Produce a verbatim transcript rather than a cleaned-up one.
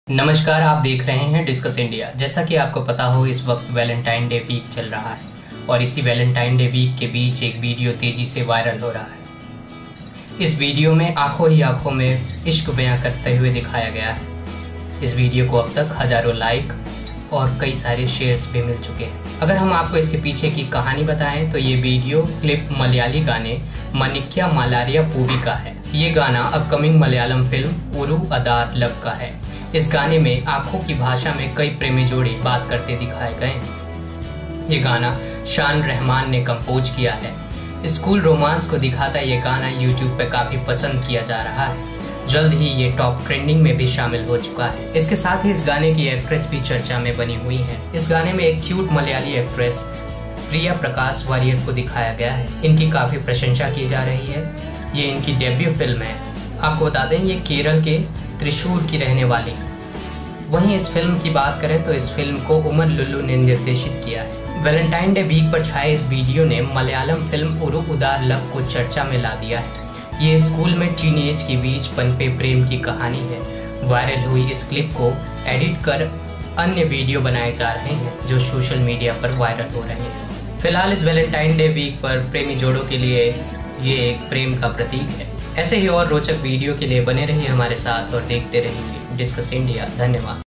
नमस्कार, आप देख रहे हैं डिस्कस इंडिया। जैसा कि आपको पता हो, इस वक्त वैलेंटाइन डे वीक चल रहा है और इसी वैलेंटाइन डे वीक के बीच एक वीडियो तेजी से वायरल हो रहा है। इस वीडियो में आंखों ही आंखों में इश्क बयां करते हुए दिखाया गया है। इस वीडियो को अब तक हजारों लाइक और कई सारे शेयर्स भी मिल चुके हैं। अगर हम आपको इसके पीछे की कहानी बताएं तो ये वीडियो क्लिप मलयाली गाने मनिक्या मालारिया पूवी का है। ये गाना upcoming Malayalam film Oru Adaar love का है। इस गाने में आंखों की भाषा में कई प्रेमी जोड़े बात करते दिखाए गए हैं। ये गाना शान रहमान ने कंपोज किया है। स्कूल रोमांस को दिखाता ये गाना यूट्यूब पे काफी पसंद किया जा रहा है। जल्द ही ये टॉप ट्रेंडिंग में भी शामिल हो चुका है। इसके साथ ही इस गाने की एक्ट्रेस भी चर्चा में बनी हुई है। इस गाने में एक क्यूट मलयाली एक्ट्रेस प्रिया प्रकाश वारियर को दिखाया गया है। इनकी काफी प्रशंसा की जा रही है। ये इनकी डेब्यू फिल्म है। आपको बता दें, ये केरल के त्रिशूर की रहने वाली। वहीं इस फिल्म की बात करें तो इस फिल्म को उमर लुल्लू ने निर्देशित किया है। वैलेंटाइन डे वीक पर छाए इस वीडियो ने मलयालम फिल्म उरु उदार लव को चर्चा में ला दिया है। ये स्कूल में टीनेज के बीच पनपे प्रेम की कहानी है। वायरल हुई इस क्लिप को एडिट कर अन्य वीडियो बनाए जा रहे हैं जो सोशल मीडिया पर वायरल हो रहे हैं। फिलहाल इस वैलेंटाइन डे वीक पर प्रेमी जोड़ों के लिए ये एक प्रेम का प्रतीक है। ऐसे ही और रोचक वीडियो के लिए बने रहिए हमारे साथ और देखते रहिए डिस्कस इंडिया। धन्यवाद।